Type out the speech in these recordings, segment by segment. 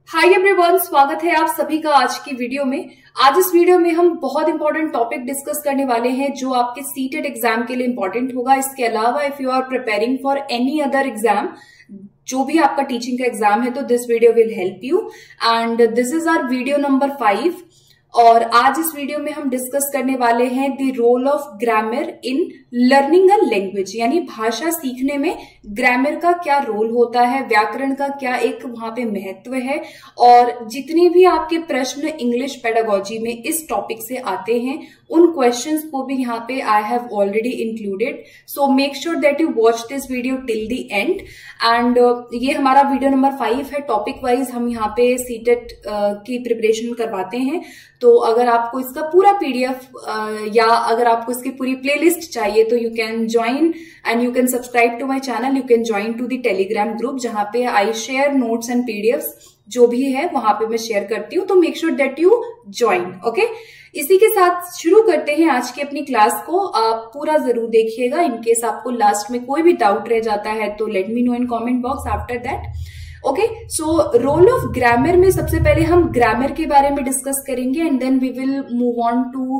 Hi everyone, स्वागत है आप सभी का आज की वीडियो में। आज इस वीडियो में हम बहुत इंपॉर्टेंट टॉपिक डिस्कस करने वाले हैं जो आपके सीटेट एग्जाम के लिए इंपॉर्टेंट होगा। इसके अलावा if you are preparing for any other exam, जो भी आपका टीचिंग का एग्जाम है, तो this video will help you. And this is our video number 5 और आज इस वीडियो में हम डिस्कस करने वाले हैं the role of grammar in learning a language, यानी भाषा सीखने में ग्रामर का क्या रोल होता है, व्याकरण का क्या एक वहां पे महत्व है। और जितने भी आपके प्रश्न इंग्लिश पेडागोजी में इस टॉपिक से आते हैं उन क्वेश्चंस को भी यहाँ पे I have already included. So make sure that you watch this video till the end. And ये हमारा वीडियो नंबर 5 है। टॉपिक वाइज हम यहाँ पे सीटेट की प्रिपरेशन करवाते हैं। तो अगर आपको इसका पूरा पीडीएफ या अगर आपको इसकी पूरी प्लेलिस्ट चाहिए तो you can join and you can subscribe to my channel. You can join to the Telegram group जहां पे I share notes and PDFs जो भी है वहां पे मैं शेयर करती हूँ। तो make sure that you join. Okay, इसी के साथ शुरू करते हैं आज की अपनी क्लास को। आप पूरा जरूर देखिएगा। इनकेस आपको लास्ट में कोई भी डाउट रह जाता है तो let me know in comment box after that. Okay, so role of grammar में सबसे पहले हम ग्रामर के बारे में डिस्कस करेंगे and then we will move on to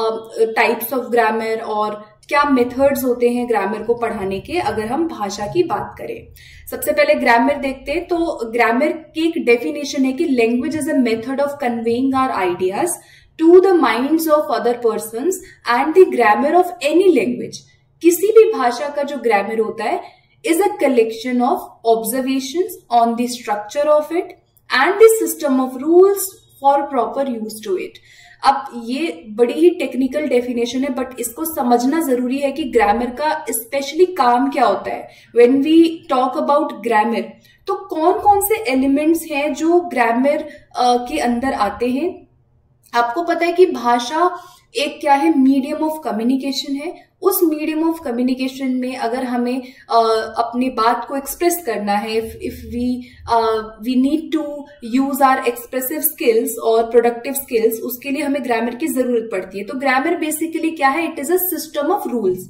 types of grammar और क्या मेथड्स होते हैं ग्रामर को पढ़ाने के अगर हम भाषा की बात करें। सबसे पहले ग्रामर देखते हैं। तो ग्रामर की एक डेफिनेशन है कि language is a method of conveying our ideas to the minds of other persons and the grammar of any language. किसी भी भाषा का जो ग्रामर होता है is a collection of observations on the structure of it and the system of rules for proper use to it। अब ये बड़ी ही टेक्निकल डेफिनेशन है बट इसको समझना जरूरी है कि ग्रामर का स्पेशली काम क्या होता है। When we talk about grammar तो कौन कौन से एलिमेंट्स हैं जो ग्रामर के अंदर आते हैं। आपको पता है कि भाषा एक क्या है, मीडियम ऑफ कम्युनिकेशन है। उस मीडियम ऑफ कम्युनिकेशन में अगर हमें अपनी बात को एक्सप्रेस करना है, if we need to use our expressive skills और प्रोडक्टिव स्किल्स, उसके लिए हमें ग्रामर की जरूरत पड़ती है। तो ग्रामर बेसिकली क्या है, it is a system of rules.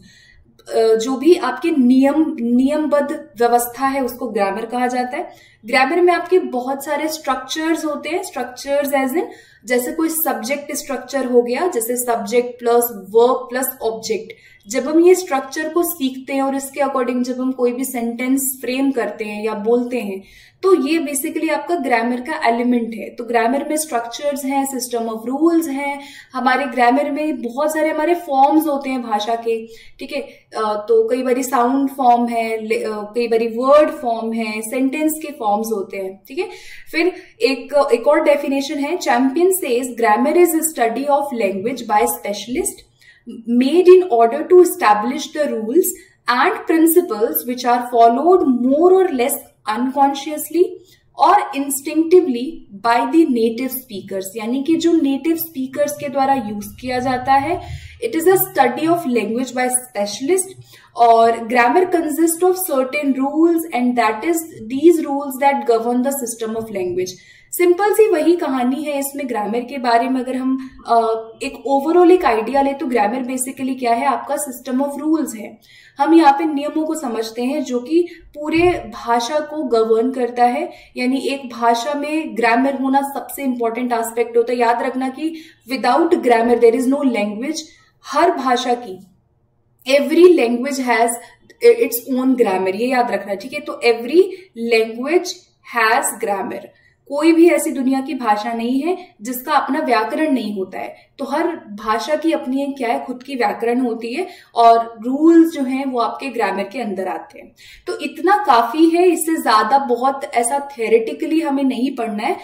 जो भी आपके नियमबद्ध व्यवस्था है उसको ग्रामर कहा जाता है। ग्रामर में आपके बहुत सारे स्ट्रक्चर्स होते हैं। स्ट्रक्चर्स एज इन जैसे कोई सब्जेक्ट स्ट्रक्चर हो गया, जैसे subject plus verb plus object. जब हम ये स्ट्रक्चर को सीखते हैं और इसके अकॉर्डिंग जब हम कोई भी सेंटेंस फ्रेम करते हैं या बोलते हैं तो ये बेसिकली आपका ग्रामर का एलिमेंट है। तो ग्रामर में स्ट्रक्चर्स हैं, सिस्टम ऑफ रूल्स हैं। हमारे ग्रामर में बहुत सारे हमारे फॉर्म्स होते हैं भाषा के, ठीक है। तो कई बारी साउंड फॉर्म है, कई बारी वर्ड फॉर्म है, सेंटेंस के फॉर्म्स होते हैं, ठीक है। फिर एक और डेफिनेशन है, champion says grammar is study of language by specialist made in order to establish the rules and principles which are followed more or less unconsciously or instinctively by the native speakers। यानी कि जो native speakers के द्वारा use किया जाता है। It is a study of language by specialist और grammar consists of certain rules and that is these rules that govern the system of language। Simple सी वही कहानी है इसमें ग्रामर के बारे में। अगर हम एक ओवरऑल एक आइडिया ले तो ग्रामर बेसिकली क्या है, आपका सिस्टम ऑफ रूल्स है। हम यहाँ पे नियमों को समझते हैं जो कि पूरे भाषा को गवर्न करता है। यानी एक भाषा में ग्रामर होना सबसे इंपॉर्टेंट एस्पेक्ट होता है। याद रखना कि without grammar there is no language. हर भाषा की every language has its own grammar, ये याद रखना, ठीक है। तो एवरी लैंग्वेज हैज ग्रामर। कोई भी ऐसी दुनिया की भाषा नहीं है जिसका अपना व्याकरण नहीं होता है। तो हर भाषा की अपनी एक क्या है, खुद की व्याकरण होती है और रूल्स जो हैं वो आपके ग्रामर के अंदर आते हैं। तो इतना काफी है, इससे ज्यादा बहुत ऐसा थ्योरेटिकली हमें नहीं पढ़ना है।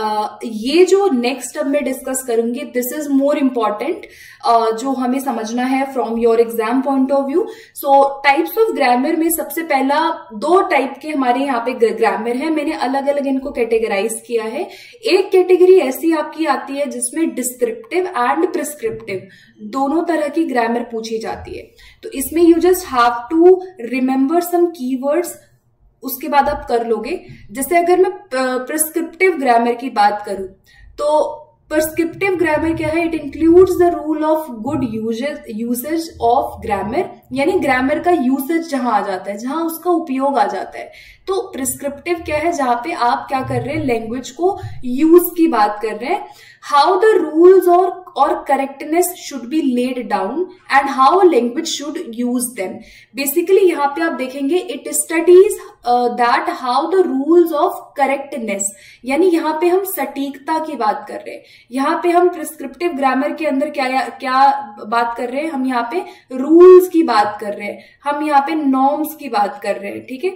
ये जो नेक्स्ट अब मैं डिस्कस करूंगी दिस इज मोर इम्पॉर्टेंट, जो हमें समझना है from your exam point of view. So types of grammar में सबसे पहला 2 टाइप के हमारे यहाँ पे ग्रामर है। मैंने अलग अलग इनको कैटेगराइज किया है। एक कैटेगरी ऐसी आपकी आती है जिसमें डिस्क्रिप्टिव एंड प्रिस्क्रिप्टिव दोनों तरह की ग्रामर पूछी जाती है। तो इसमें you just have to remember some keywords, उसके बाद आप कर लोगे। जैसे अगर मैं प्रिस्क्रिप्टिव ग्रामर की बात करूं तो प्रिस्क्रिप्टिव ग्रामर क्या है? It includes the rule of good usage of grammar, यानी ग्रामर का यूसेज जहां आ जाता है, जहां उसका उपयोग आ जाता है। तो प्रिस्क्रिप्टिव क्या है? जहां पे आप क्या कर रहे हैं, लैंग्वेज को यूज की बात कर रहे हैं। हाउ द रूल्स और correctness should be laid down and how language should use them. Basically यहाँ पे आप देखेंगे it studies that how the rules of correctness, यानी यहाँ पे हम सटीकता की बात कर रहे हैं। यहाँ पे हम प्रिस्क्रिप्टिव ग्रामर के अंदर क्या बात कर रहे हैं? हम यहाँ पे रूल्स की बात कर रहे हैं, हम यहाँ पे नॉर्म्स की बात कर रहे हैं, ठीक है।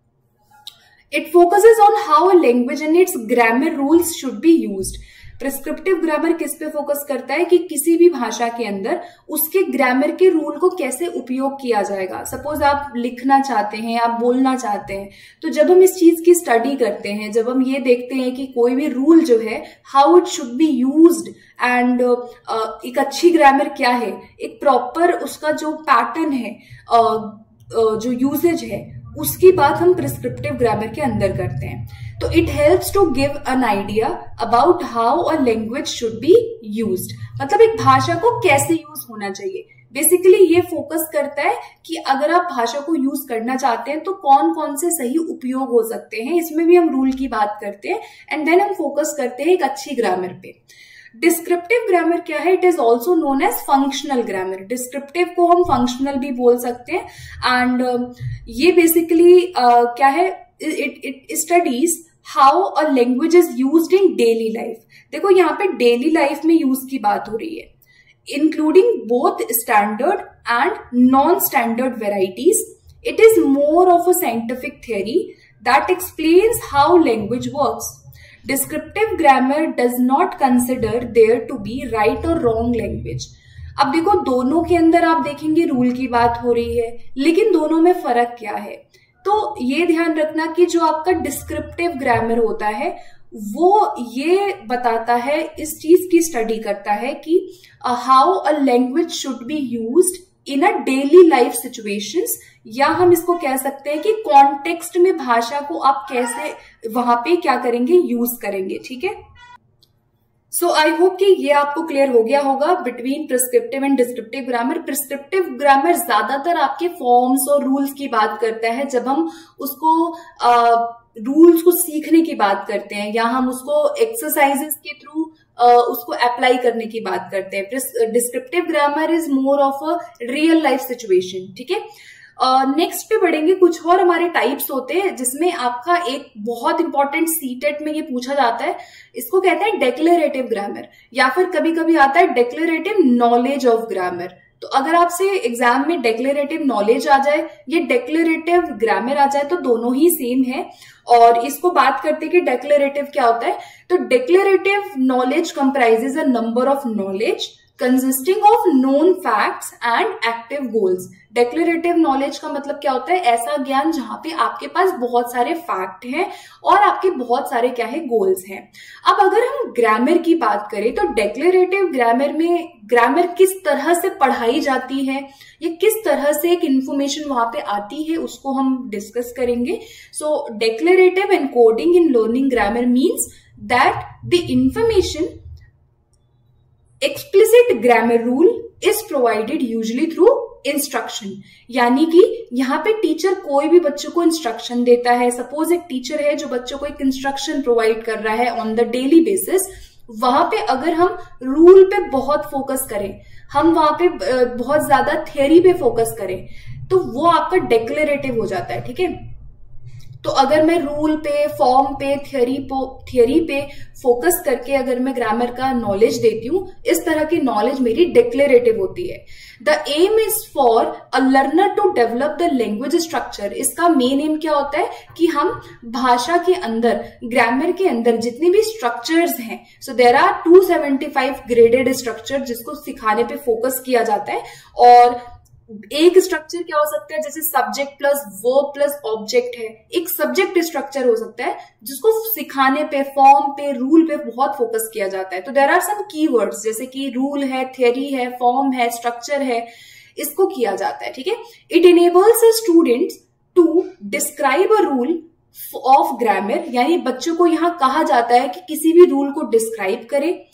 It focuses on how a language and its grammar rules should be used. Prescriptive grammar किस पे फोकस करता है कि किसी भी भाषा के अंदर उसके ग्रामर के रूल को कैसे उपयोग किया जाएगा। सपोज आप लिखना चाहते हैं, आप बोलना चाहते हैं, तो जब हम इस चीज की स्टडी करते हैं, जब हम ये देखते हैं कि कोई भी रूल जो है how it should be used and एक अच्छी ग्रामर क्या है, एक प्रॉपर उसका जो पैटर्न है, जो यूसेज है, उसकी बात हम प्रिस्क्रिप्टिव ग्रामर के अंदर करते हैं। तो it helps to give an idea about how a language should be used, मतलब एक भाषा को कैसे यूज होना चाहिए। बेसिकली ये फोकस करता है कि अगर आप भाषा को यूज करना चाहते हैं तो कौन कौन से सही उपयोग हो सकते हैं, इसमें भी हम रूल की बात करते हैं एंड देन हम फोकस करते हैं एक अच्छी ग्रामर पे। डिस्क्रिप्टिव ग्रामर क्या है? It is also known as functional grammar. Descriptive को हम फंक्शनल भी बोल सकते हैं एंड ये बेसिकली क्या है? It studies how a language is used in daily life. देखो यहाँ पे डेली लाइफ में यूज की बात हो रही है, including both standard and non standard varieties. It is more of a scientific theory that explains how language works. Descriptive grammar does not consider there to be right or wrong language। अब देखो दोनों के अंदर आप देखेंगे rule की बात हो रही है, लेकिन दोनों में फर्क क्या है? तो ये ध्यान रखना कि जो आपका डिस्क्रिप्टिव ग्रामर होता है वो ये बताता है, इस चीज की स्टडी करता है कि how a language should be used in a daily life situations, या हम इसको कह सकते हैं कि कॉन्टेक्स्ट में भाषा को आप कैसे वहां पे क्या करेंगे, यूज करेंगे, ठीक है। सो आई होप कि ये आपको क्लियर हो गया होगा between prescriptive and descriptive grammar. Prescriptive grammar ज्यादातर आपके फॉर्म्स और रूल्स की बात करता है, जब हम उसको रूल्स को सीखने की बात करते हैं या हम उसको एक्सरसाइजेस के थ्रू उसको अप्लाई करने की बात करते हैं। Descriptive grammar is more of a real life situation, ठीक है। नेक्स्ट पे बढ़ेंगे, कुछ और हमारे टाइप्स होते हैं जिसमें आपका एक बहुत इंपॉर्टेंट सीटेट में ये पूछा जाता है, इसको कहते हैं डेक्लेरेटिव ग्रामर, या फिर कभी कभी आता है डेक्लेरेटिव नॉलेज ऑफ ग्रामर। तो अगर आपसे एग्जाम में डेक्लेरेटिव नॉलेज आ जाए या डेक्लेरेटिव ग्रामर आ जाए तो दोनों ही सेम है। और इसको बात करते हैं कि डेक्लेरेटिव क्या होता है, तो declarative knowledge comprises a number of knowledge consisting of known facts and active goals. Declarative knowledge का मतलब क्या होता है? ऐसा ज्ञान जहां पे आपके पास बहुत सारे फैक्ट हैं और आपके बहुत सारे क्या है, गोल्स हैं। अब अगर हम ग्रामर की बात करें तो डेक्लेरेटिव ग्रामर में ग्रामर किस तरह से पढ़ाई जाती है या किस तरह से एक इंफॉर्मेशन वहां पे आती है, उसको हम डिस्कस करेंगे। So declarative encoding in learning grammar means that the information explicit grammar rule is provided usually through instruction। यानी कि यहाँ पे टीचर कोई भी बच्चों को इंस्ट्रक्शन देता है। सपोज एक टीचर है जो बच्चों को एक इंस्ट्रक्शन प्रोवाइड कर रहा है ऑन द डेली बेसिस, वहां पे अगर हम रूल पे बहुत फोकस करें, हम वहां पे बहुत ज्यादा थियरी पे फोकस करें, तो वो आपका डेक्लेरेटिव हो जाता है, ठीक है। तो अगर मैं रूल पे, फॉर्म पे, थियरी पे फोकस करके अगर मैं ग्रामर का नॉलेज देती हूँ, इस तरह की नॉलेज मेरी डेक्लेरेटिव होती है। The aim is for a learner to develop the language structure. इसका मेन एम क्या होता है कि हम भाषा के अंदर, ग्रामर के अंदर जितने भी स्ट्रक्चर्स हैं, so there are 275 graded structure जिसको सिखाने पे फोकस किया जाता है। और एक स्ट्रक्चर क्या हो सकता है, जैसे subject plus verb plus object है, एक सब्जेक्ट स्ट्रक्चर हो सकता है जिसको सिखाने पे, फॉर्म पे, रूल पे बहुत फोकस किया जाता है। तो देयर आर सम कीवर्ड्स, जैसे कि रूल है, थियरी है, फॉर्म है, स्ट्रक्चर है, इसको किया जाता है, ठीक है। It enables a students to describe a rule of grammar, यानी बच्चों को यहां कहा जाता है कि किसी भी रूल को डिस्क्राइब करे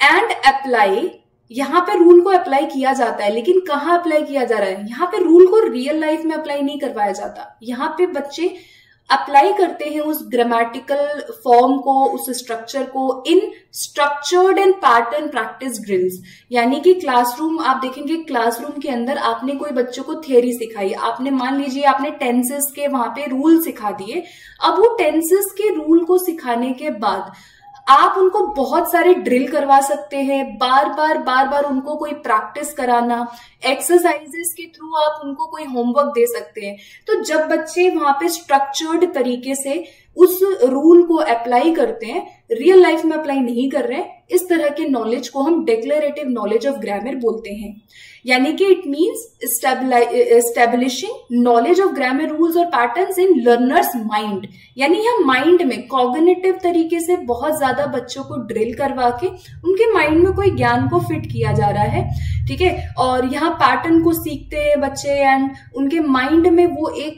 एंड अप्लाई, यहाँ पे रूल को अप्लाई किया जाता है, लेकिन कहाँ अप्लाई किया जा रहा है, यहाँ पे रूल को रियल लाइफ में अप्लाई नहीं करवाया जाता। यहाँ पे बच्चे अप्लाई करते हैं उस ग्रामेटिकल फॉर्म को, उस स्ट्रक्चर को in structured and pattern practice drills. यानी कि क्लासरूम, आप देखेंगे क्लासरूम के अंदर आपने कोई बच्चों को थियरी सिखाई, आपने मान लीजिए आपने टेंसेस के वहां पे रूल सिखा दिए। अब वो टेंसेस के रूल को सिखाने के बाद आप उनको बहुत सारे ड्रिल करवा सकते हैं, बार बार उनको कोई प्रैक्टिस कराना, एक्सरसाइजेस के थ्रू आप उनको कोई होमवर्क दे सकते हैं। तो जब बच्चे वहां पे स्ट्रक्चर्ड तरीके से उस रूल को अप्लाई करते हैं, रियल लाइफ में अप्लाई नहीं कर रहे हैं, इस तरह के नॉलेज को हम डिक्लेरेटिव नॉलेज ऑफ ग्रामर बोलते हैं। यानी कि it means establishing knowledge of grammar rules और पैटर्न्स इन लर्नर्स माइंड। यानी यहाँ माइंड में कॉग्निटिव तरीके से बहुत ज्यादा बच्चों को ड्रिल करवा के उनके माइंड में कोई ज्ञान को फिट किया जा रहा है, ठीक है। और यहाँ पैटर्न को सीखते हैं बच्चे एंड उनके माइंड में वो एक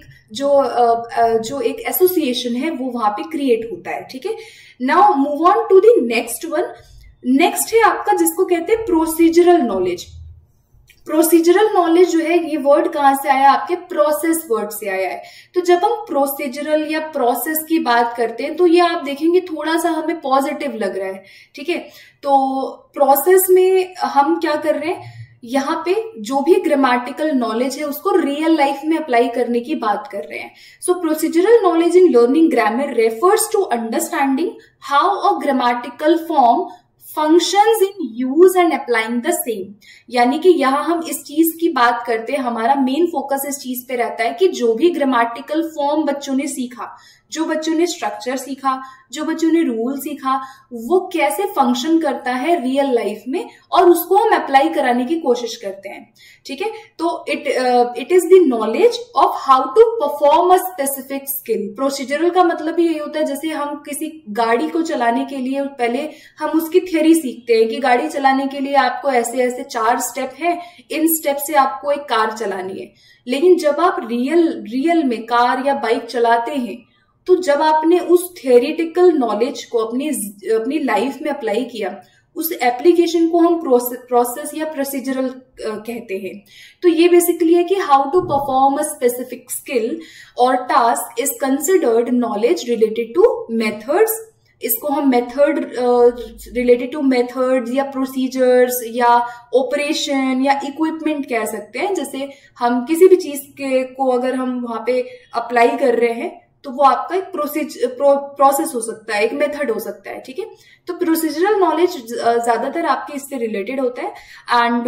जो एक एसोसिएशन है वो वहां पे क्रिएट होता है, ठीक है। Now move on to the next one. Next है आपका जिसको कहते हैं प्रोसीजरल नॉलेज। प्रोसीजरल नॉलेज जो है ये वर्ड कहां से आया, आपके प्रोसेस वर्ड से आया है। तो जब हम प्रोसीजरल या प्रोसेस की बात करते हैं तो ये आप देखेंगे थोड़ा सा हमें पॉजिटिव लग रहा है, ठीक है। तो प्रोसेस में हम क्या कर रहे हैं, यहाँ पे जो भी ग्रामेटिकल नॉलेज है उसको रियल लाइफ में अप्लाई करने की बात कर रहे हैं। So procedural knowledge in learning grammar refers to understanding how a grammatical form functions in use and applying the same. यानी कि यहाँ हम इस चीज की बात करते हैं, हमारा मेन फोकस इस चीज पे रहता है कि जो भी ग्रामेटिकल फॉर्म बच्चों ने सीखा, जो बच्चों ने स्ट्रक्चर सीखा, जो बच्चों ने रूल सीखा, वो कैसे फंक्शन करता है रियल लाइफ में और उसको हम अप्लाई कराने की कोशिश करते हैं, ठीक है। तो it is the knowledge of how to perform a specific skill. Procedural का मतलब ही यही होता है, जैसे हम किसी गाड़ी को चलाने के लिए पहले हम उसकी थियरी सीखते हैं कि गाड़ी चलाने के लिए आपको ऐसे ऐसे 4 स्टेप है, इन स्टेप से आपको एक कार चलानी है। लेकिन जब आप रियल में कार या बाइक चलाते हैं तो जब आपने उस थियोरेटिकल नॉलेज को अपनी लाइफ में अप्लाई किया, उस एप्लीकेशन को हम प्रोसेस या प्रोसीजरल कहते हैं। तो ये बेसिकली है कि how to perform a specific skill और task is considered knowledge related to methods. इसको हम मेथड रिलेटेड टू मेथड्स या प्रोसीजर्स या ऑपरेशन या इक्विपमेंट कह सकते हैं। जैसे हम किसी भी चीज को अगर हम वहां पे अप्लाई कर रहे हैं तो वो आपका एक प्रोसेस हो सकता है, एक मेथड हो सकता है, ठीक है। तो प्रोसीजरल नॉलेज ज्यादातर आपके इससे रिलेटेड होता है। And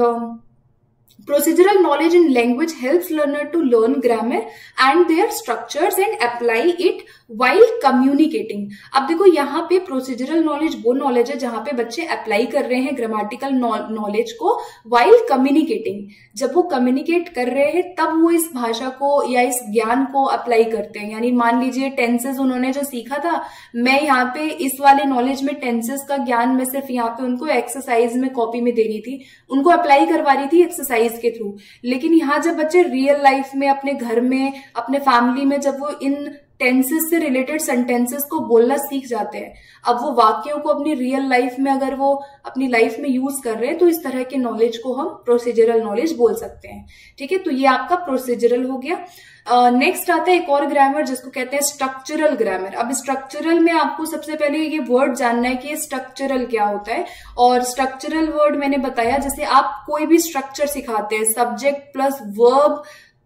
procedural knowledge in language helps learner to learn grammar and their structures and apply it while communicating. अब देखो यहाँ पे प्रोसीजरल नॉलेज वो नॉलेज है जहां पे बच्चे अप्लाई कर रहे हैं ग्रामेटिकल नॉलेज को वाइल कम्युनिकेटिंग। जब वो कम्युनिकेट कर रहे हैं तब वो इस भाषा को या इस ज्ञान को अप्लाई करते हैं। यानी मान लीजिए टेंसेस उन्होंने जो सीखा था, मैं यहाँ पे इस वाले नॉलेज में टेंसेस का ज्ञान मैं सिर्फ यहाँ पे उनको एक्सरसाइज में कॉपी में दे रही थी, उनको अप्लाई करवा रही थी एक्सरसाइज के थ्रू। लेकिन यहाँ जब बच्चे रियल लाइफ में अपने घर में अपने फैमिली में जब वो इन टेंसेस से रिलेटेड सेंटेंसेस को बोलना सीख जाते हैं, अब वो वाक्यों को अपनी रियल लाइफ में अगर वो अपनी लाइफ में यूज कर रहे हैं तो इस तरह के नॉलेज को हम प्रोसीजरल नॉलेज बोल सकते हैं, ठीक है। तो ये आपका प्रोसीजरल हो गया। नेक्स्ट आता है एक और ग्रामर जिसको कहते हैं स्ट्रक्चरल ग्रामर। अब स्ट्रक्चरल में आपको सबसे पहले ये वर्ड जानना है कि स्ट्रक्चरल क्या होता है। और स्ट्रक्चरल वर्ड मैंने बताया, जैसे आप कोई भी स्ट्रक्चर सिखाते हैं, subject plus verb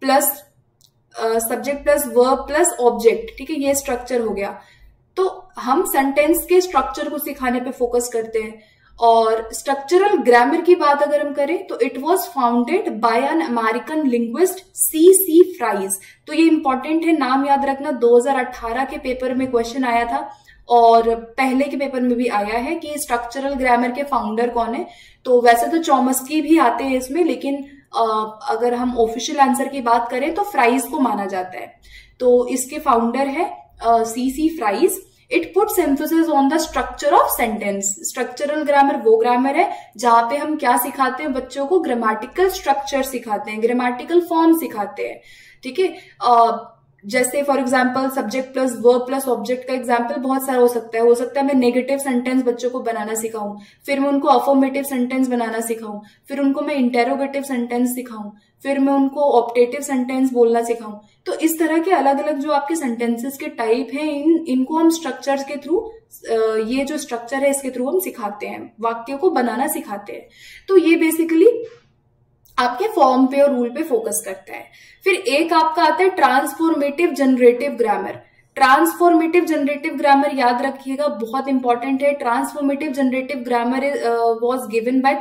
plus object, ठीक है, ये स्ट्रक्चर हो गया। तो हम सेंटेंस के स्ट्रक्चर को सिखाने पे फोकस करते हैं। और स्ट्रक्चरल ग्रामर की बात अगर हम करें तो it was founded by an American linguist C.C. Fries. तो ये इंपॉर्टेंट है, नाम याद रखना, 2018 के पेपर में क्वेश्चन आया था और पहले के पेपर में भी आया है कि स्ट्रक्चरल ग्रामर के फाउंडर कौन है। तो वैसे तो चॉम्स्की भी आते हैं इसमें, लेकिन अगर हम ऑफिशियल आंसर की बात करें तो फ्राइज को माना जाता है। तो इसके फाउंडर है C.C. Fries. It puts emphasis on the structure of sentence. Structural grammar वो ग्रामर है जहां पे हम क्या सिखाते हैं, बच्चों को ग्रामेटिकल स्ट्रक्चर सिखाते हैं, ग्रामेटिकल फॉर्म सिखाते हैं, ठीक है। जैसे for example subject plus verb plus object का एग्जाम्पल बहुत सारा हो सकता है मैं नेगेटिव सेंटेंस बच्चों को बनाना सिखाऊं, फिर मैं उनको अफर्मेटिव सेंटेंस बनाना सिखाऊं, फिर उनको मैं इंटेरोगेटिव सेंटेंस सिखाऊं, फिर मैं उनको ऑप्टेटिव सेंटेंस बोलना सिखाऊं। तो इस तरह के अलग अलग जो आपके सेंटेंसेस के टाइप हैं इनको हम स्ट्रक्चर के थ्रू, ये जो स्ट्रक्चर है इसके थ्रू हम सिखाते हैं, वाक्यों को बनाना सिखाते हैं। तो ये बेसिकली आपके फॉर्म पे और रूल पे फोकस करता है। फिर एक आपका आता है transformative generative grammar. Transformative generative grammar याद रखिएगा, बहुत इंपॉर्टेंट है। Transformative generative grammar was given by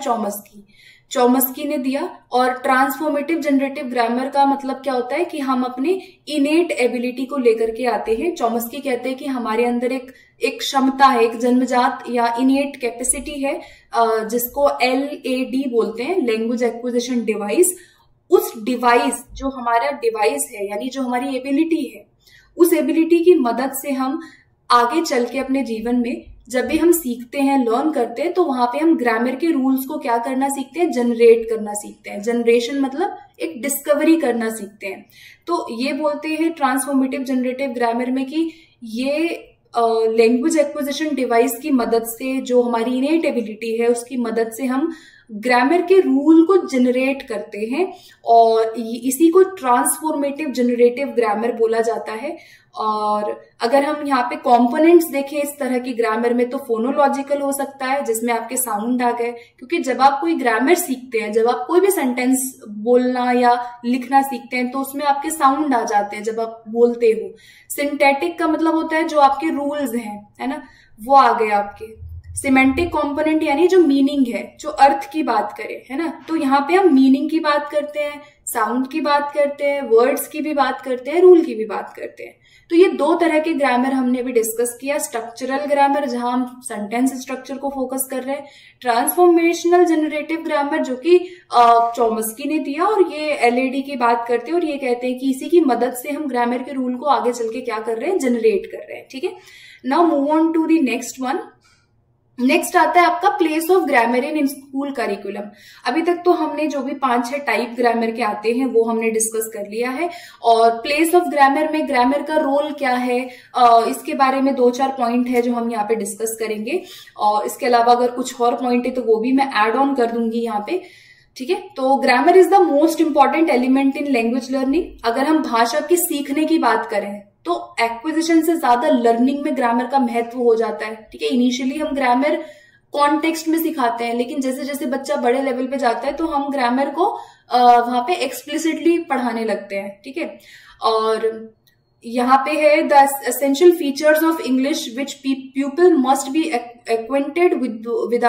Chomsky ने दिया। और ट्रांसफॉर्मेटिव जनरेटिव ग्रामर का मतलब क्या होता है कि हम अपने इनेट एबिलिटी को लेकर के आते हैं। चॉम्स्की कहते हैं कि हमारे अंदर एक क्षमता है, एक जन्मजात या इनेट कैपेसिटी है, जिसको LAD बोलते हैं, लैंग्वेज एक्विजिशन डिवाइस। उस डिवाइस, जो हमारा डिवाइस है यानी जो हमारी एबिलिटी है, उस एबिलिटी की मदद से हम आगे चल के अपने जीवन में जब भी हम सीखते हैं, लर्न करते हैं, तो वहां पे हम ग्रामर के रूल्स को क्या करना सीखते हैं, जनरेट करना सीखते हैं। जनरेशन मतलब एक डिस्कवरी करना सीखते हैं। तो ये बोलते हैं ट्रांसफॉर्मेटिव जनरेटिव ग्रामर में कि ये लैंग्वेज एक्विजिशन डिवाइस की मदद से, जो हमारी इनेट एबिलिटी है उसकी मदद से हम ग्रामर के रूल को जनरेट करते हैं, और इसी को ट्रांसफॉर्मेटिव जनरेटिव ग्रामर बोला जाता है। और अगर हम यहाँ पे कंपोनेंट्स देखें इस तरह की ग्रामर में, तो फोनोलॉजिकल हो सकता है, जिसमें आपके साउंड आ गए, क्योंकि जब आप कोई ग्रामर सीखते हैं, जब आप कोई भी सेंटेंस बोलना या लिखना सीखते हैं, तो उसमें आपके साउंड आ जाते हैं जब आप बोलते हो। सिंथेटिक का मतलब होता है जो आपके रूल्स हैं, है ना, वो आ गए आपके। सिमेंटिक कंपोनेंट यानी जो मीनिंग है, जो अर्थ की बात करें, है ना, तो यहाँ पे हम मीनिंग की बात करते हैं, साउंड की बात करते हैं, वर्ड्स की भी बात करते हैं, रूल की भी बात करते हैं। तो ये दो तरह के ग्रामर हमने भी डिस्कस किया। स्ट्रक्चरल ग्रामर, जहां हम सेंटेंस स्ट्रक्चर को फोकस कर रहे हैं। ट्रांसफॉर्मेशनल जनरेटिव ग्रामर, जो कि चॉम्स्की ने दिया, और ये LAD की बात करते हैं, और ये कहते हैं कि इसी की मदद से हम ग्रामर के रूल को आगे चल के क्या कर रहे हैं, जनरेट कर रहे हैं। ठीक है, now move on to the next one. Next आता है आपका place of grammar in school curriculum. अभी तक तो हमने जो भी 5-6 टाइप ग्रामर के आते हैं वो हमने डिस्कस कर लिया है, और प्लेस ऑफ ग्रामर में ग्रामर का रोल क्या है, इसके बारे में 2-4 पॉइंट है जो हम यहाँ पे डिस्कस करेंगे। और इसके अलावा अगर कुछ और पॉइंट है तो वो भी मैं ऐड ऑन कर दूंगी यहाँ पे। ठीक है, तो grammar is the most important element in language learning. अगर हम भाषा की सीखने की बात करें तो एक्विजिशन से ज्यादा लर्निंग में ग्रामर का महत्व हो जाता है। ठीक है, इनिशियली हम ग्रामर कॉन्टेक्स्ट में सिखाते हैं, लेकिन जैसे जैसे बच्चा बड़े लेवल पे जाता है तो हम ग्रामर को वहां पे एक्सप्लिसिटली पढ़ाने लगते हैं। ठीक है, और यहाँ पे है the essential features of English which people must be acquainted with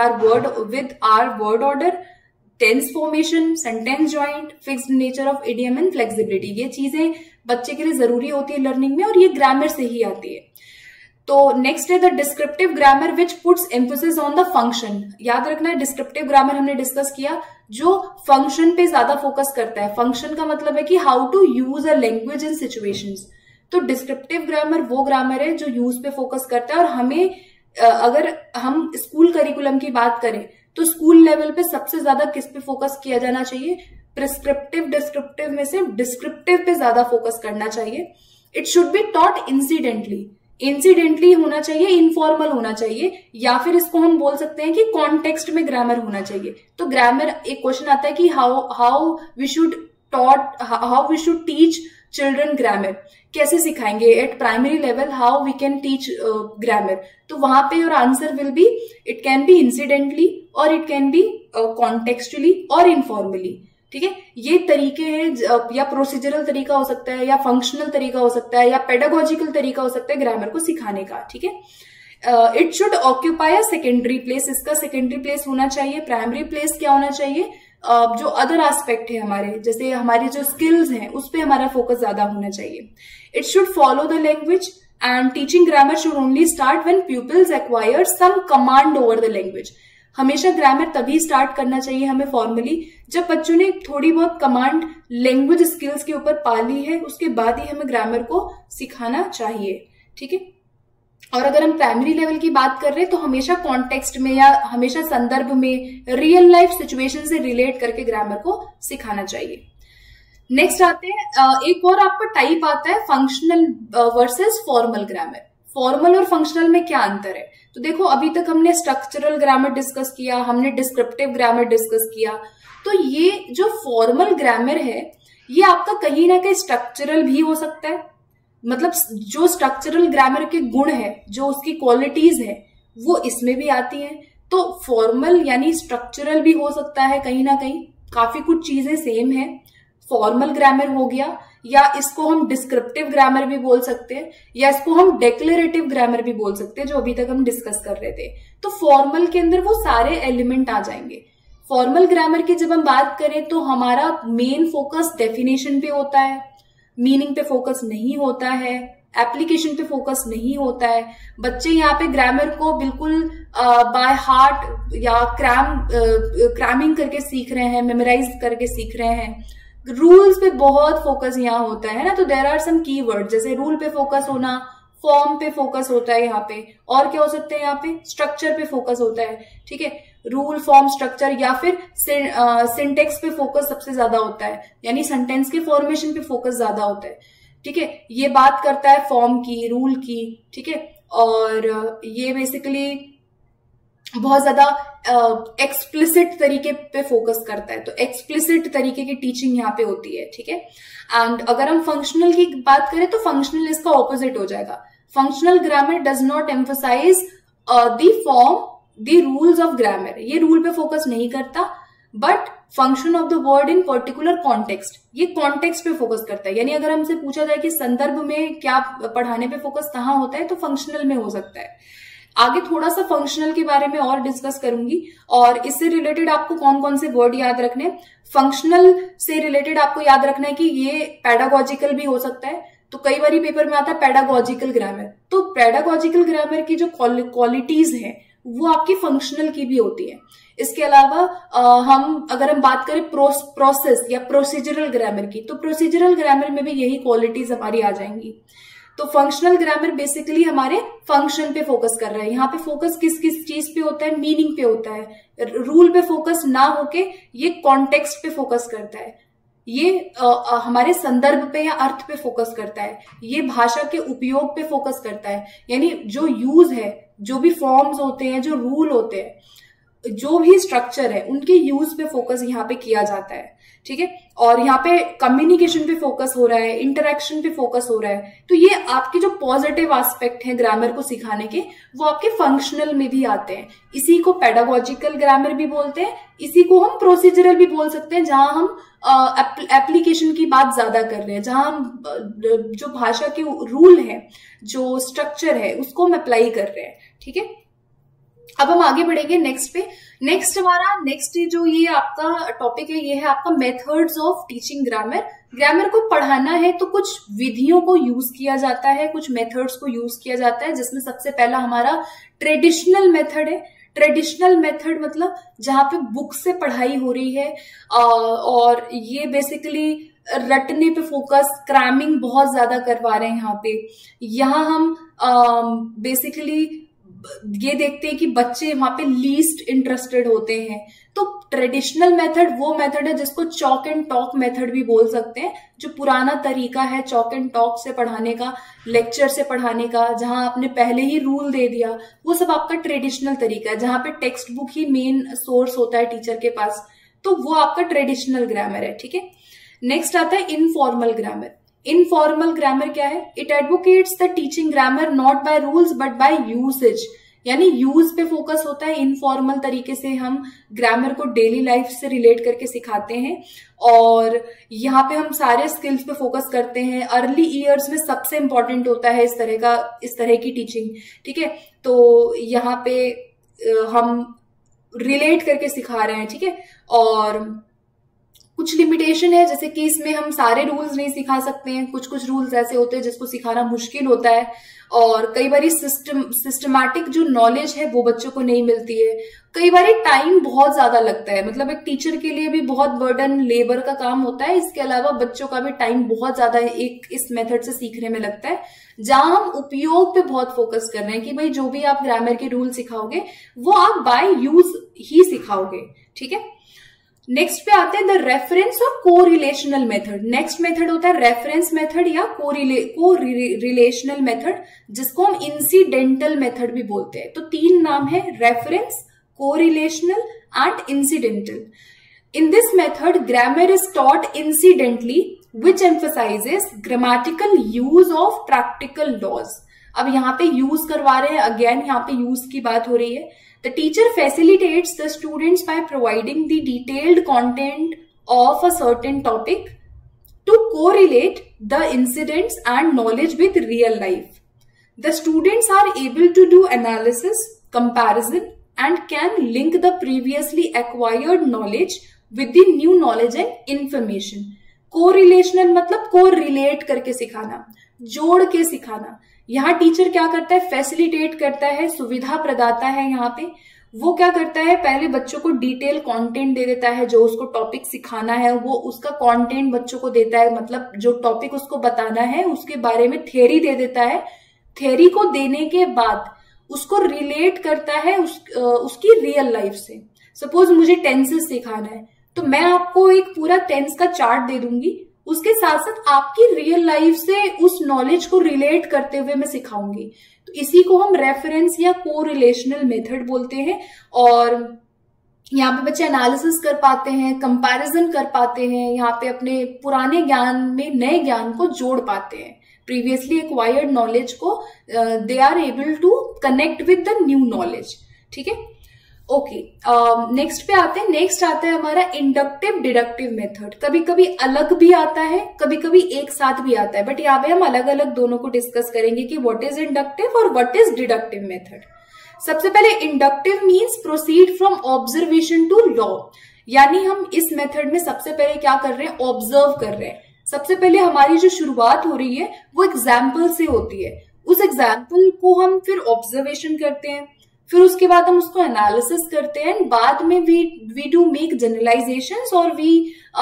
our word order, tense formation, sentence joint, fixed nature of idiom and flexibility. ये चीजें बच्चे के लिए जरूरी होती है लर्निंग में, और ये ग्रामर से ही आती है। तो नेक्स्ट है the descriptive grammar which puts emphasis on the function. याद रखना है, डिस्क्रिप्टिव ग्रामर हमने डिस्कस किया जो फंक्शन पे ज्यादा फोकस करता है। फंक्शन का मतलब है कि how to use a language in situations. तो डिस्क्रिप्टिव ग्रामर वो ग्रामर है जो यूज पे फोकस करता है। और हमें अगर हम स्कूल करिकुलम की बात करें तो स्कूल लेवल पे सबसे ज्यादा किस पे फोकस किया जाना चाहिए, प्रिस्क्रिप्टिव डिस्क्रिप्टिव में से डिस्क्रिप्टिव पे ज्यादा फोकस करना चाहिए। It should be taught incidentally होना चाहिए, इनफॉर्मल होना चाहिए, या फिर इसको हम बोल सकते हैं कि कॉन्टेक्स्ट में ग्रामर होना चाहिए। तो ग्रामर, एक क्वेश्चन आता है कि how we should teach children grammar, कैसे सिखाएंगे at primary level, how we can teach grammar. तो वहां पे your answer will be it can be incidentally, और इट कैन बी कॉन्टेक्चुअली, और इनफॉर्मली। ठीक है, ये तरीके हैं, या प्रोसीजरल तरीका हो सकता है, या फंक्शनल तरीका हो सकता है, या पेडागोजिकल तरीका हो सकता है ग्रामर को सिखाने का। ठीक है, it should occupy a secondary place. इसका सेकेंडरी प्लेस होना चाहिए। प्राइमरी प्लेस क्या होना चाहिए, जो अदर एस्पेक्ट है हमारे, जैसे हमारी जो स्किल्स हैं उस पर हमारा फोकस ज्यादा होना चाहिए। It should follow the language, and teaching grammar should only start when peoples acquire some command over the language. हमेशा ग्रामर तभी स्टार्ट करना चाहिए हमें फॉर्मली जब बच्चों ने थोड़ी बहुत कमांड लैंग्वेज स्किल्स के ऊपर पा ली है, उसके बाद ही हमें ग्रामर को सिखाना चाहिए। ठीक है, और अगर हम प्राइमरी लेवल की बात कर रहे हैं तो हमेशा कॉन्टेक्स्ट में या हमेशा संदर्भ में, रियल लाइफ सिचुएशन से रिलेट करके ग्रामर को सिखाना चाहिए। नेक्स्ट आते हैं, एक और आपका टाइप आता है functional versus formal grammar. Formal और फंक्शनल में क्या अंतर है? तो देखो, अभी तक हमने स्ट्रक्चरल ग्रामर डिस्कस किया, हमने डिस्क्रिप्टिव ग्रामर डिस्कस किया। तो ये जो फॉर्मल ग्रामर है ये आपका कहीं ना कहीं स्ट्रक्चरल भी हो सकता है, मतलब जो स्ट्रक्चरल ग्रामर के गुण है, जो उसकी क्वालिटीज है, वो इसमें भी आती हैं। तो फॉर्मल यानी स्ट्रक्चरल भी हो सकता है कहीं ना कहीं, काफी कुछ चीजें सेम है। फॉर्मल ग्रामर हो गया, या इसको हम डिस्क्रिप्टिव ग्रामर भी बोल सकते हैं, या इसको हम डेक्लेरेटिव ग्रामर भी बोल सकते हैं, जो अभी तक हम डिस्कस कर रहे थे। तो फॉर्मल के अंदर वो सारे एलिमेंट आ जाएंगे। फॉर्मल ग्रामर की जब हम बात करें तो हमारा मेन फोकस डेफिनेशन पे होता है, मीनिंग पे फोकस नहीं होता है, एप्लीकेशन पे फोकस नहीं होता है। बच्चे यहाँ पे ग्रामर को बिल्कुल बाय हार्ट या क्रैमिंग करके सीख रहे हैं, मेमोराइज करके सीख रहे हैं। रूल्स पे बहुत फोकस यहाँ होता है ना, तो देयर आर सम कीवर्ड, जैसे रूल पे फोकस होना, फॉर्म पे फोकस होता है यहाँ पे, और क्या हो सकते हैं यहाँ पे, स्ट्रक्चर पे फोकस होता है। ठीक है, रूल, फॉर्म, स्ट्रक्चर, या फिर सिंटेक्स पे फोकस सबसे ज्यादा होता है, यानी सेंटेंस के फॉर्मेशन पे फोकस ज्यादा होता है। ठीक है, ये बात करता है फॉर्म की, रूल की। ठीक है, और ये बेसिकली बहुत ज्यादा एक्सप्लिसिट तरीके पे फोकस करता है, तो एक्सप्लिसिट तरीके की टीचिंग यहाँ पे होती है। ठीक है, एंड अगर हम फंक्शनल की बात करें तो फंक्शनल इसका ऑपोजिट हो जाएगा। Functional grammar does not emphasise the form, the rules of grammar, ये रूल पे फोकस नहीं करता, but function of the word in particular context, ये कॉन्टेक्स्ट पे फोकस करता है। यानी अगर हमसे पूछा जाए कि संदर्भ में क्या पढ़ाने पे फोकस कहाँ होता है, तो फंक्शनल में हो सकता है। आगे थोड़ा सा फंक्शनल के बारे में और डिस्कस करूंगी, और इससे रिलेटेड आपको कौन कौन से वर्ड याद रखने। फंक्शनल से रिलेटेड आपको याद रखना है कि ये पैडागोजिकल भी हो सकता है, तो कई बार पेपर में आता है पैडागोजिकल ग्रामर। तो पैडागोजिकल ग्रामर की जो क्वालिटीज है वो आपकी फंक्शनल की भी होती है। इसके अलावा अगर हम बात करें प्रोसेस या प्रोसीजरल ग्रामर की, तो प्रोसीजरल ग्रामर में भी यही क्वालिटीज हमारी आ जाएंगी। तो फंक्शनल ग्रामर बेसिकली हमारे फंक्शन पे फोकस कर रहा है। यहाँ पे फोकस किस किस चीज पे होता है, मीनिंग पे होता है। रूल पे फोकस ना होके ये कॉन्टेक्स्ट पे फोकस करता है, ये हमारे संदर्भ पे या अर्थ पे फोकस करता है, ये भाषा के उपयोग पे फोकस करता है। यानी जो यूज है, जो भी फॉर्म्स होते हैं, जो रूल होते हैं, जो भी स्ट्रक्चर है, उनके यूज पे फोकस यहाँ पे किया जाता है। ठीक है, और यहाँ पे कम्युनिकेशन पे फोकस हो रहा है, इंटरेक्शन पे फोकस हो रहा है। तो ये आपके जो पॉजिटिव एस्पेक्ट हैं ग्रामर को सिखाने के, वो आपके फंक्शनल में भी आते हैं। इसी को पेडागोजिकल ग्रामर भी बोलते हैं, इसी को हम प्रोसीजरल भी बोल सकते हैं, जहां हम एप्लीकेशन की बात ज्यादा कर रहे हैं, जहां हम जो भाषा के रूल है, जो स्ट्रक्चर है, उसको हम अप्लाई कर रहे हैं। ठीक है, अब हम आगे बढ़ेंगे नेक्स्ट पे। नेक्स्ट जो ये आपका टॉपिक है, ये है आपका methods of teaching grammar. Grammar को पढ़ाना है तो कुछ विधियों को यूज किया जाता है, कुछ मेथड्स को यूज किया जाता है, जिसमें सबसे पहला हमारा ट्रेडिशनल मेथड है। ट्रेडिशनल मेथड मतलब जहां पे बुक से पढ़ाई हो रही है, और ये बेसिकली रटने पे फोकस, क्रैमिंग बहुत ज्यादा करवा रहे हैं यहाँ पे। यहाँ हम बेसिकली ये देखते हैं कि बच्चे वहां पे लीस्ट इंटरेस्टेड होते हैं। तो ट्रेडिशनल मेथड वो मेथड है जिसको चॉक एंड टॉक मेथड भी बोल सकते हैं, जो पुराना तरीका है चॉक एंड टॉक से पढ़ाने का, लेक्चर से पढ़ाने का, जहां आपने पहले ही रूल दे दिया, वो सब आपका ट्रेडिशनल तरीका है, जहां पे टेक्स्ट बुक ही मेन सोर्स होता है टीचर के पास। तो वो आपका ट्रेडिशनल ग्रामर है। ठीक है, नेक्स्ट आता है इनफॉर्मल ग्रामर। इनफॉर्मल ग्रामर क्या है? It advocates the teaching grammar not by rules but by usage, यानी यूज पे फोकस होता है। इनफॉर्मल तरीके से हम ग्रामर को डेली लाइफ से रिलेट करके सिखाते हैं, और यहाँ पे हम सारे स्किल्स पे फोकस करते हैं। अर्ली ईयर्स में सबसे इंपॉर्टेंट होता है इस तरह की टीचिंग। ठीक है, तो यहाँ पे हम रिलेट करके सिखा रहे हैं। ठीक है, और कुछ लिमिटेशन है, जैसे कि इसमें हम सारे रूल्स नहीं सिखा सकते हैं। कुछ कुछ रूल्स ऐसे होते हैं जिसको सिखाना मुश्किल होता है, और कई बार सिस्टमैटिक जो नॉलेज है वो बच्चों को नहीं मिलती है। कई बार टाइम बहुत ज्यादा लगता है, मतलब एक टीचर के लिए भी बहुत बर्डन, लेबर का काम होता है। इसके अलावा बच्चों का भी टाइम बहुत ज्यादा इस मेथड से सीखने में लगता है, जहां हम उपयोग पे बहुत फोकस कर रहे हैं कि भाई जो भी आप ग्रामर के रूल सिखाओगे वो आप बाय यूज ही सिखाओगे। ठीक है, नेक्स्ट पे आते हैं द रेफरेंस और को रिलेशनल मेथड। नेक्स्ट मेथड होता है रेफरेंस मेथड या को रिलेशनल मेथड, जिसको हम इंसिडेंटल मेथड भी बोलते हैं। तो तीन नाम है, रेफरेंस, को relational and incidental. In this method, grammar is taught incidentally, which emphasizes grammatical use of practical laws. अब यहाँ पे use करवा रहे हैं, again यहाँ पे use की बात हो रही है। The teacher facilitates the students by providing the detailed content of a certain topic to correlate the incidents and knowledge with real life. The students are able to do analysis, comparison, and can link the previously acquired knowledge with the new knowledge and information. Correlational मतलब को relate करके सिखाना, जोड़ के सिखाना। यहाँ teacher क्या करता है, फैसिलिटेट करता है, सुविधा प्रदाता है। यहाँ पे वो क्या करता है, पहले बच्चों को डिटेल कंटेंट दे देता है, जो उसको टॉपिक सिखाना है वो उसका कंटेंट बच्चों को देता है, मतलब जो टॉपिक उसको बताना है उसके बारे में थ्योरी दे देता है। थ्योरी को देने के बाद उसको रिलेट करता है उसकी रियल लाइफ से। सपोज मुझे टेंसेस सिखाना है, तो मैं आपको एक पूरा टेंस का चार्ट दे दूंगी, उसके साथ साथ आपकी रियल लाइफ से उस नॉलेज को रिलेट करते हुए मैं सिखाऊंगी। तो इसी को हम रेफरेंस या को रिलेशनल मेथड बोलते हैं। और यहाँ पे बच्चे एनालिसिस कर पाते हैं, कंपैरिजन कर पाते हैं, यहाँ पे अपने पुराने ज्ञान में नए ज्ञान को जोड़ पाते हैं। प्रीवियसली एक्वायर्ड नॉलेज को they are able to connect with the new knowledge. ठीक है, ओके। नेक्स्ट पे आते हैं। नेक्स्ट आता है हमारा इंडक्टिव डिडक्टिव मेथड। कभी कभी अलग भी आता है, कभी कभी एक साथ भी आता है, बट यहाँ पे हम अलग अलग दोनों को डिस्कस करेंगे कि व्हाट इज इंडक्टिव और व्हाट इज डिडक्टिव मेथड। सबसे पहले inductive means proceed from observation to law, यानी हम इस मेथड में सबसे पहले क्या कर रहे हैं, ऑब्जर्व कर रहे हैं। सबसे पहले हमारी जो शुरुआत हो रही है वो एग्जाम्पल से होती है, उस एग्जाम्पल को हम फिर ऑब्जर्वेशन करते हैं, फिर उसके बाद हम उसको एनालिसिस करते हैं, बाद में वी डू मेक जनरलाइजेशंस और we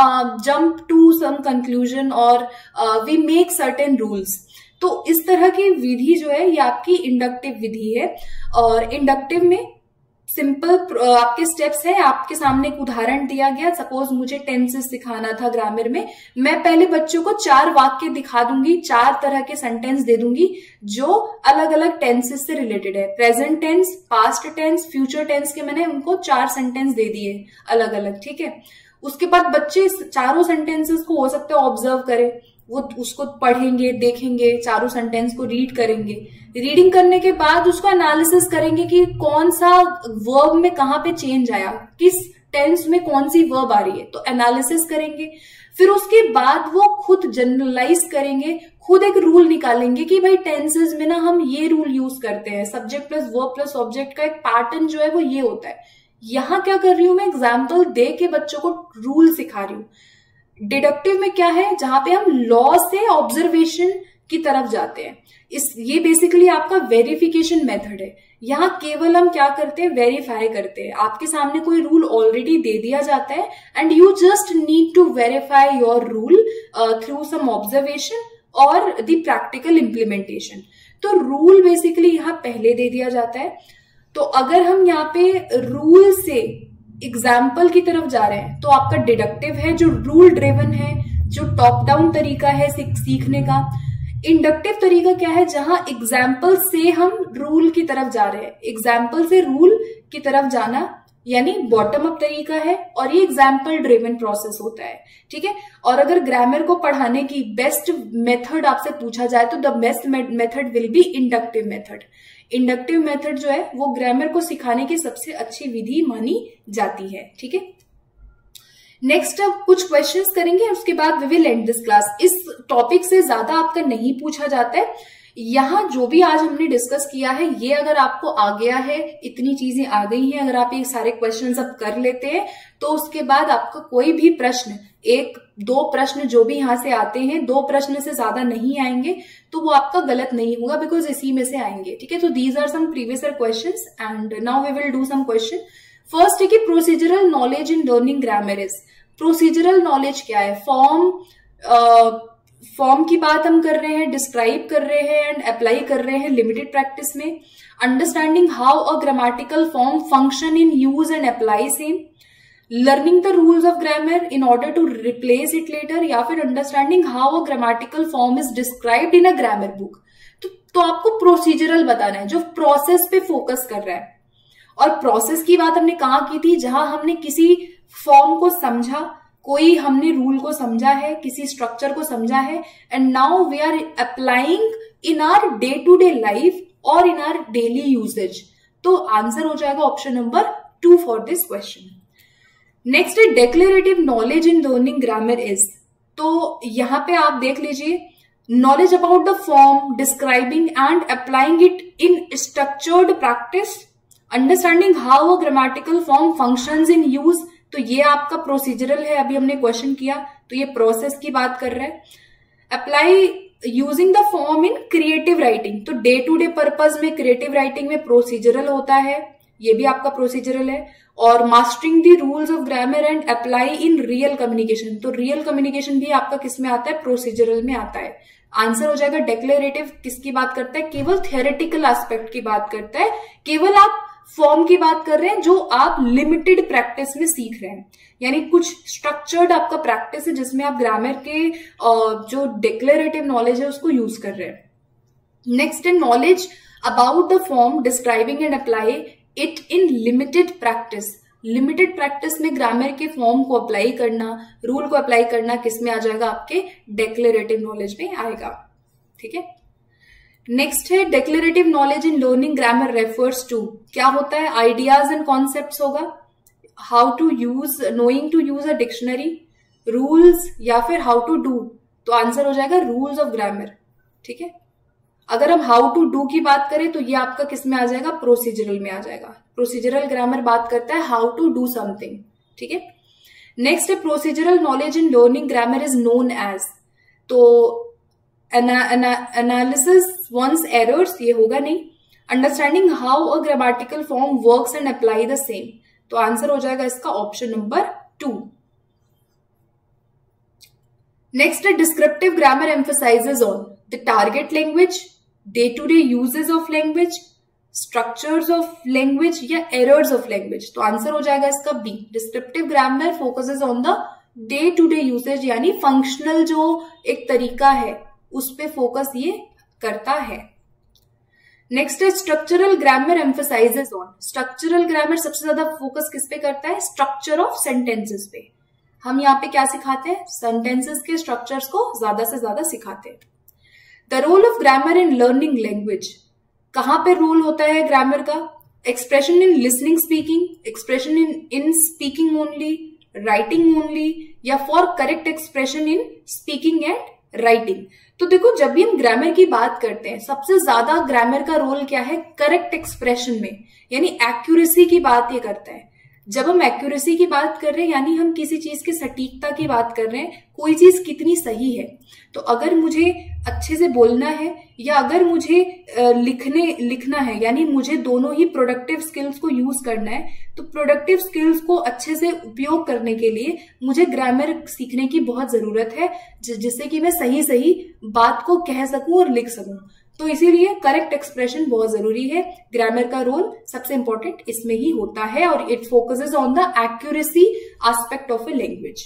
jump to some conclusion और वी मेक सर्टेन रूल्स। तो इस तरह की विधि जो है ये आपकी इंडक्टिव विधि है। और इंडक्टिव में सिंपल आपके स्टेप्स है, आपके सामने एक उदाहरण दिया गया। सपोज मुझे टेंसेस सिखाना था ग्रामर में, मैं पहले बच्चों को 4 वाक्य दिखा दूंगी, 4 तरह के सेंटेंस दे दूंगी जो अलग अलग टेंसेस से रिलेटेड है। Present tense, past tense, future tense के मैंने उनको 4 सेंटेंस दे दिए अलग अलग। ठीक है, उसके बाद बच्चे चारों सेंटेंसेस को हो सकता है ऑब्जर्व करें, वो उसको पढ़ेंगे, देखेंगे, चारों सेंटेंस को रीड करेंगे। रीडिंग करने के बाद उसको एनालिसिस करेंगे कि कौन सा वर्ब में कहाँ पे चेंज आया, किस टेंस में कौन सी वर्ब आ रही है, तो एनालिसिस करेंगे। फिर उसके बाद वो खुद जनरलाइज करेंगे, खुद एक रूल निकालेंगे कि भाई टेंसेस में ना हम ये रूल यूज करते हैं, subject plus verb plus object का एक पैटर्न जो है वो ये होता है। यहाँ क्या कर रही हूं मैं, एग्जाम्पल दे के बच्चों को रूल सिखा रही हूँ। डिडक्टिव में क्या है, जहां पे हम लॉ से ऑब्जर्वेशन की तरफ जाते हैं। ये बेसिकली आपका वेरिफिकेशन मेथड है। यहाँ केवल हम क्या करते हैं, वेरीफाई करते हैं। आपके सामने कोई रूल ऑलरेडी दे दिया जाता है and you just need to verify your rule through some observation और द प्रैक्टिकल इम्प्लीमेंटेशन। तो रूल बेसिकली यहाँ पहले दे दिया जाता है। तो अगर हम यहाँ पे रूल से एग्जाम्पल की तरफ जा रहे हैं तो आपका डिडक्टिव है, जो रूल ड्रिवन है, जो टॉप डाउन तरीका है सीखने का। इंडक्टिव तरीका क्या है, जहां एग्जाम्पल से हम रूल की तरफ जा रहे हैं। एग्जाम्पल से रूल की तरफ जाना यानी बॉटम अप तरीका है, और ये एग्जाम्पल ड्रिवन प्रोसेस होता है। ठीक है, और अगर ग्रामर को पढ़ाने की बेस्ट मेथड आपसे पूछा जाए तो the best method will be inductive method. Inductive method जो है वो ग्रामर को सिखाने की सबसे अच्छी विधि मानी जाती है। ठीक है, नेक्स्ट अब कुछ क्वेश्चंस करेंगे, उसके बाद we will end this class. इस टॉपिक से ज्यादा आपका नहीं पूछा जाता है। यहाँ जो भी आज हमने डिस्कस किया है ये अगर आपको आ गया है, इतनी चीजें आ गई हैं, अगर आप ये सारे क्वेश्चंस अब कर लेते हैं तो उसके बाद आपका कोई भी प्रश्न, 1-2 प्रश्न जो भी यहाँ से आते हैं, 2 प्रश्न से ज्यादा नहीं आएंगे तो वो आपका गलत नहीं होगा, बिकॉज इसी में से आएंगे। ठीक है, तो these are some previous questions and now we will do some question. First है कि procedural knowledge in learning grammar is. Procedural knowledge क्या है, फॉर्म की बात हम कर रहे हैं, डिस्क्राइब कर रहे हैं एंड अप्लाई कर रहे हैं लिमिटेड प्रैक्टिस में। Understanding how a grammatical form function in use and apply same. Learning the rules of grammar in order to replace it later, या फिर understanding how a grammatical form is described in a grammar book. तो आपको procedural बताना है, जो process पे focus कर रहा है। और प्रोसेस की बात हमने कहाँ की थी, जहां हमने किसी फॉर्म को समझा, कोई हमने रूल को समझा है, किसी स्ट्रक्चर को समझा है, and now we are applying in our day to day life और इन आवर डेली यूसेज। तो आंसर हो जाएगा option number 2 for this question. Next है declarative knowledge in learning grammar is. तो यहां पे आप देख लीजिए, knowledge about the form, describing and applying it in structured practice, understanding how a grammatical form functions in use. तो ये आपका प्रोसीजरल है, अभी हमने क्वेश्चन किया तो ये प्रोसेस की बात कर रहा है। Apply using the form in creative writing, तो डे टू डे पर्पज में क्रिएटिव राइटिंग में प्रोसीजरल होता है, ये भी आपका प्रोसीजरल है। और mastering the rules of grammar and apply in real communication, तो रियल कम्युनिकेशन भी आपका किस में आता है, प्रोसीजरल में आता है। आंसर हो जाएगा डेक्लेरेटिव किसकी बात करता है, केवल थियोरेटिकल एस्पेक्ट की बात करता है, केवल आप फॉर्म की बात कर रहे हैं जो आप लिमिटेड प्रैक्टिस में सीख रहे हैं, यानी कुछ स्ट्रक्चर्ड आपका प्रैक्टिस है जिसमें आप ग्रामर के जो डिक्लेरेटिव नॉलेज है उसको यूज कर रहे हैं। नेक्स्ट है knowledge about the form, describing and apply it in limited practice. Limited practice में ग्रामर के फॉर्म को अप्लाई करना, रूल को अप्लाई करना किस में आ जाएगा, आपके डेक्लेरेटिव नॉलेज में आएगा। ठीक है। नेक्स्ट है declarative knowledge in learning grammar refers to, क्या होता है, आइडियाज एंड कॉन्सेप्ट्स होगा, how to use, knowing to use a dictionary, rules, या फिर हाउ टू डू। तो आंसर हो जाएगा रूल्स ऑफ ग्रामर। ठीक है। अगर हम हाउ टू डू की बात करें तो ये आपका किस में आ जाएगा, प्रोसीजरल में आ जाएगा। प्रोसीजरल ग्रामर बात करता है हाउ टू डू समथिंग। ठीक है। नेक्स्ट है procedural knowledge in learning grammar is known as, तो एनालिसिस वंस एरर्स, ये होगा नहीं। Understanding how a grammatical form works and apply the same, तो आंसर हो जाएगा इसका ऑप्शन नंबर 2। नेक्स्ट है descriptive grammar emphasises on the target language, day to day usages of language, structures of language, या errors of language. तो answer हो जाएगा इसका B, descriptive grammar focuses on the day to day usage, यानी functional जो एक तरीका है उस पे फोकस ये करता है। नेक्स्ट है structural grammar emphasises on, structural grammar सबसे ज्यादा फोकस किस पे करता है, स्ट्रक्चर ऑफ सेंटेंसेस पे। हम यहाँ पे क्या सिखाते हैं, सेंटेंसेस के स्ट्रक्चर्स को ज्यादा से ज्यादा सिखाते हैं। The role of grammar in learning language, कहां पे रोल होता है ग्रामर का, expression in listening speaking, expression in speaking only, writing only, या for correct expression in speaking and writing. तो देखो जब भी हम ग्रामर की बात करते हैं सबसे ज्यादा ग्रामर का रोल क्या है, करेक्ट एक्सप्रेशन में, यानी एक्यूरेसी की बात ये करता है। जब हम एक्यूरेसी की बात कर रहे हैं यानी हम किसी चीज की सटीकता की बात कर रहे हैं, कोई चीज कितनी सही है। तो अगर मुझे अच्छे से बोलना है या अगर मुझे लिखना है, यानी मुझे दोनों ही प्रोडक्टिव स्किल्स को यूज करना है, तो प्रोडक्टिव स्किल्स को अच्छे से उपयोग करने के लिए मुझे ग्रामर सीखने की बहुत जरूरत है, जिससे कि मैं सही सही बात को कह सकूं और लिख सकूं। तो इसीलिए करेक्ट एक्सप्रेशन बहुत जरूरी है। ग्रामर का रोल सबसे इंपॉर्टेंट इसमें ही होता है और it focuses on the accuracy aspect of a language.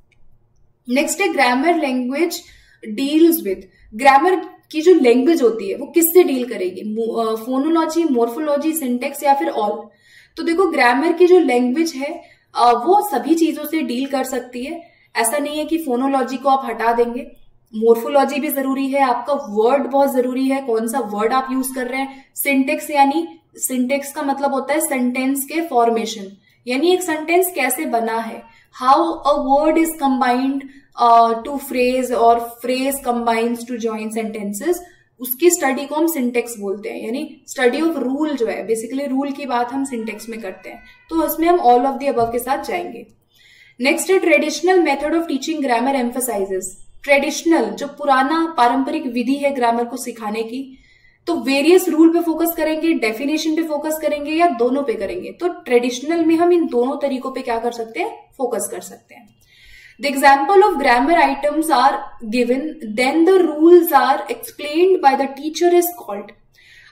Next है grammar language deals with, grammar की जो लैंग्वेज होती है वो किससे डील करेगी, फोनोलॉजी, मोर्फोलॉजी, सिंटेक्स, या फिर ऑल। तो देखो ग्रामर की जो लैंग्वेज है वो सभी चीजों से डील कर सकती है। ऐसा नहीं है कि फोनोलॉजी को आप हटा देंगे, मोर्फोलॉजी भी जरूरी है, आपका वर्ड बहुत जरूरी है, कौन सा वर्ड आप यूज कर रहे हैं। सिंटेक्स, यानी सिंटेक्स का मतलब होता है सेंटेंस के फॉर्मेशन, यानी एक सेंटेंस कैसे बना है, how a word is combined to phrase और phrase combines to join sentences, उसकी स्टडी को हम सिंटेक्स बोलते हैं। यानी स्टडी ऑफ रूल जो है, बेसिकली रूल की बात हम सिंटेक्स में करते हैं, तो उसमें हम ऑल ऑफ द अबव के साथ जाएंगे। नेक्स्ट है traditional method of teaching grammar emphasises, traditional जो पुराना पारंपरिक विधि है ग्रामर को सिखाने की, तो वेरियस रूल पे फोकस करेंगे, डेफिनेशन पे फोकस करेंगे, या दोनों पे करेंगे। तो ट्रेडिशनल में हम इन दोनों तरीकों पे क्या कर सकते हैं, फोकस कर सकते हैं। The example of grammar items are given, then the rules are explained by the teacher is called.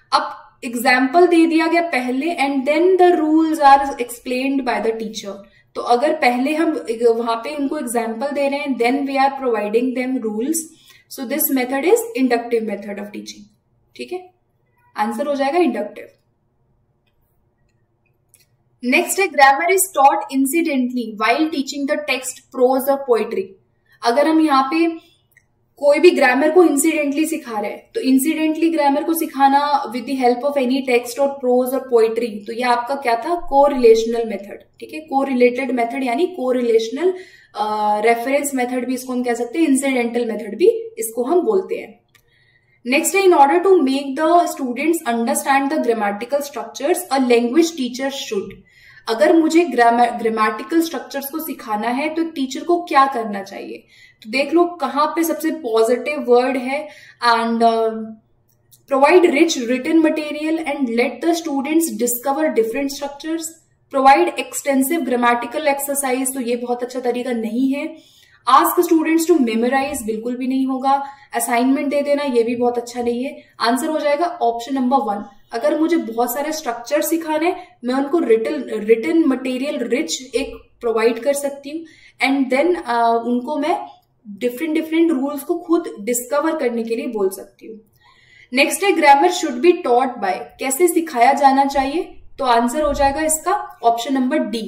अब एग्जाम्पल दे दिया गया पहले, and then the rules are explained by the teacher. तो अगर पहले हम वहां पे उनको एग्जाम्पल दे रहे हैं, then we are providing them rules. So this method is inductive method of teaching. ठीक है, आंसर हो जाएगा इंडक्टिव. नेक्स्ट है grammar is taught incidentally while teaching the text, prose और पोएट्री. अगर हम यहाँ पे कोई भी ग्रामर को इंसिडेंटली सिखा रहे हैं, तो इंसिडेंटली ग्रामर को सिखाना with the help of any text और प्रोज और पोएट्री, तो ये आपका क्या था, कोरिलेशनल मेथड. ठीक है, कोरिलेटेड मेथड यानी कोरिलेशनल रेफरेंस मेथड भी इसको हम कह सकते हैं, इंसिडेंटल मेथड भी इसको हम बोलते हैं. नेक्स्ट है in order to make the students understand the grammatical structures a language teacher should. अगर मुझे ग्रामेटिकल स्ट्रक्चर्स को सिखाना है तो टीचर को क्या करना चाहिए, तो देख लो कहाँ पे सबसे पॉजिटिव वर्ड है. And provide rich written material and let the students discover different structures. Provide extensive grammatical exercise, तो ये बहुत अच्छा तरीका नहीं है. आस्क स्टूडेंट्स टू मेमोराइज, बिल्कुल भी नहीं होगा. असाइनमेंट दे देना, ये भी बहुत अच्छा नहीं है. आंसर हो जाएगा ऑप्शन नंबर 1. अगर मुझे बहुत सारे स्ट्रक्चर सिखाने, मैं उनको रिटन मटेरियल रिच एक प्रोवाइड कर सकती हूँ, एंड देन उनको मैं डिफरेंट रूल्स को खुद डिस्कवर करने के लिए बोल सकती हूँ. नेक्स्ट है grammar should be taught by, कैसे सिखाया जाना चाहिए, तो आंसर हो जाएगा इसका option number D,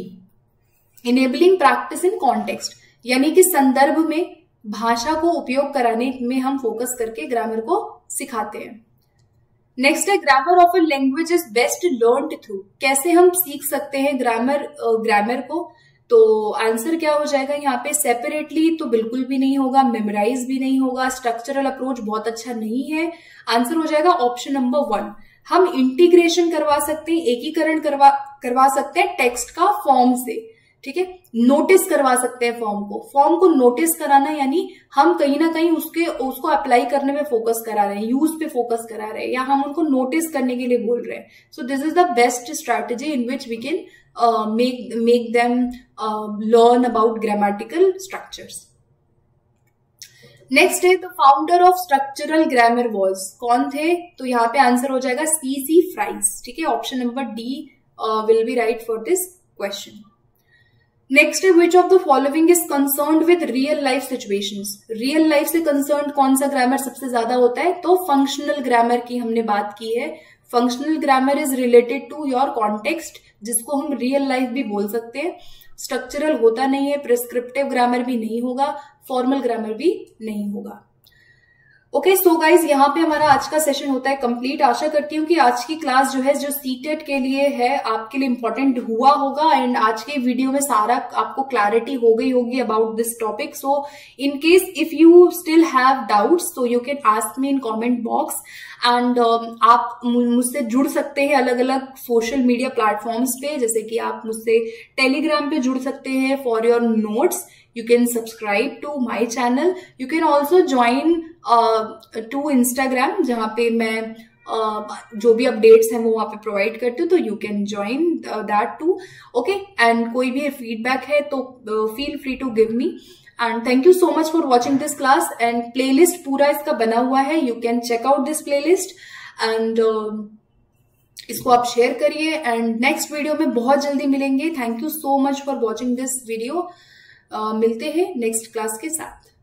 enabling practice in context, यानी कि संदर्भ में भाषा को उपयोग कराने में हम फोकस करके ग्रामर को सिखाते हैं. नेक्स्ट है grammar of a language is best learned through, कैसे हम सीख सकते हैं ग्रामर को, तो आंसर क्या हो जाएगा यहाँ पे, सेपरेटली तो बिल्कुल भी नहीं होगा, मेमोराइज भी नहीं होगा, स्ट्रक्चरल अप्रोच बहुत अच्छा नहीं है. आंसर हो जाएगा ऑप्शन नंबर 1. हम इंटीग्रेशन करवा सकते हैं, एकीकरण करवा सकते हैं टेक्स्ट का फॉर्म से. ठीक है, नोटिस करवा सकते हैं फॉर्म को नोटिस कराना, यानी हम कहीं ना कहीं उसको अप्लाई करने में फोकस करा रहे हैं, यूज पे फोकस करा रहे हैं, या हम उनको नोटिस करने के लिए बोल रहे हैं. So this is the best strategy in which we can make them learn about grammatical structures. Next है the founder of structural grammar was, कौन थे, तो यहाँ पे आंसर हो जाएगा C.C. फ्राइज. ठीक है, option number D will be right for this question. Next है which of the following is concerned with real life situations. Real life से कंसर्न्ड कौन सा ग्रामर सबसे ज्यादा होता है, तो फंक्शनल ग्रामर की हमने बात की है. Functional grammar is related to your context, जिसको हम रियल लाइफ भी बोल सकते हैं. स्ट्रक्चरल होता नहीं है, प्रिस्क्रिप्टिव ग्रामर भी नहीं होगा, फॉर्मल ग्रामर भी नहीं होगा. ओके, सो गाइज यहाँ पे हमारा आज का सेशन होता है कंप्लीट. आशा करती हूँ कि आज की क्लास जो है, जो सीटेट के लिए है, आपके लिए इंपॉर्टेंट हुआ होगा, एंड आज के वीडियो में सारा आपको क्लैरिटी हो गई होगी about this topic. So in case if you still have doubts, so you can ask me in comment box. And आप मुझसे जुड़ सकते हैं अलग अलग सोशल मीडिया प्लेटफॉर्म्स पे, जैसे कि आप मुझसे टेलीग्राम पे जुड़ सकते हैं for your notes. You can subscribe to my channel. You can also join to Instagram, जहाँ पे मैं जो भी अपडेट्स हैं वो वहाँ पे प्रोवाइड करती हूँ, तो you can join that too. Okay, and कोई भी फीडबैक है तो feel free to give me. And thank you so much for watching this class. And playlist पूरा इसका बना हुआ है, you can check out this playlist. And इसको आप शेयर करिए, एंड नेक्स्ट वीडियो में बहुत जल्दी मिलेंगे. Thank you so much for watching this video. मिलते हैं नेक्स्ट क्लास के साथ.